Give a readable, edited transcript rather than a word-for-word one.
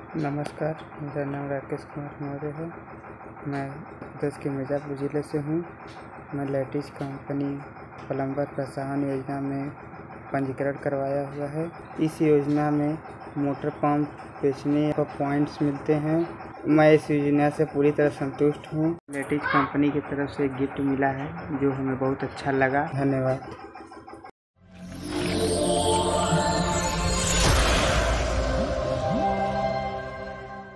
नमस्कार, मेरा नाम राकेश कुमार मौर्य है। मैं उत्तर के मिर्ज़ापुर ज़िले से हूँ। मैं लेटिस कंपनी प्लम्बर प्रोत्साहन योजना में पंजीकरण करवाया हुआ है। इस योजना में मोटर पंप बेचने पर पॉइंट्स मिलते हैं। मैं इस योजना से पूरी तरह संतुष्ट हूँ। लेटिस कंपनी की तरफ से गिफ्ट मिला है जो हमें बहुत अच्छा लगा। धन्यवाद।